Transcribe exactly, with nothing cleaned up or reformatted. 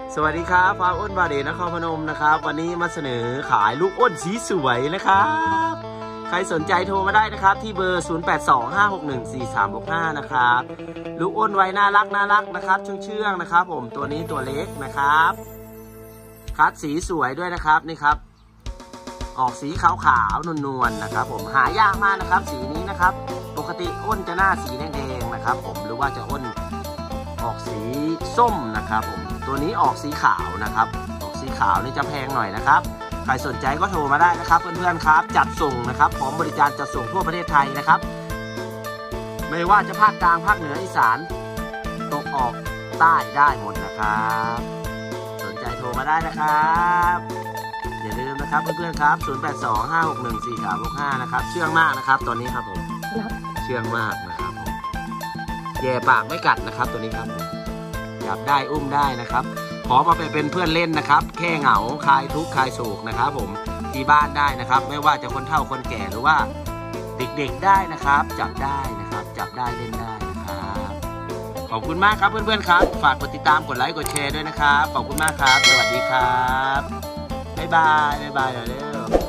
สวัสดีครับฟาร์มอ้นบาเดนครพนมนะครับวันนี้มาเสนอขายลูกอ้นสีสวยนะครับใครสนใจโทรมาได้นะครับที่เบอร์ ศูนย์ แปด สอง ห้า หก หนึ่ง สี่ สาม หก ห้า นะครับลูกอ้นไว้น่ารักน่ารักนะครับเชื่องๆนะครับผมตัวนี้ตัวเล็กนะครับคัดสีสวยด้วยนะครับนี่ครับออกสีขาวๆนวลๆนะครับผมหายากมากนะครับสีนี้นะครับปกติอ้นจะหน้าสีแดงๆนะครับผมหรือว่าจะอ้นออกสีส้มนะครับผมตัวนี้ออกสีขาวนะครับออกสีขาวนี่จะแพงหน่อยนะครับใครสนใจก็โทรมาได้นะครับเพื่อนๆครับจัดส่งนะครับพร้อมบริการจัดส่งทั่วประเทศไทยนะครับไม่ว่าจะภาคกลางภาคเหนืออีสานตกออกใต้ได้หมดนะครับสนใจโทรมาได้นะครับอย่าลืมนะครับเพื่อนๆครับ ศูนย์ แปด สอง ห้า หก หนึ่ง สี่ สาม หก ห้า นะครับเชื่องมากนะครับตัวนี้ครับผมเชื่องมากนะครับผมแย่ปากไม่กัดนะครับตัวนี้ครับจับได้อุ้มได้นะครับขอมาไปเป็นเพื่อนเล่นนะครับแค่เหงาคลายทุกข์คลายโศกนะครับผมที่บ้านได้นะครับไม่ว่าจะคนเฒ่าคนแก่หรือว่าเด็กๆได้นะครับจับได้นะครับจับได้เล่นได้นะครับขอบคุณมากครับเพื่อนๆครับฝากกดติดตามกดไลค์กดแชร์ด้วยนะครับขอบคุณมากครับสวัสดีครับบ๊ายบายบ๊ายบายเร็ว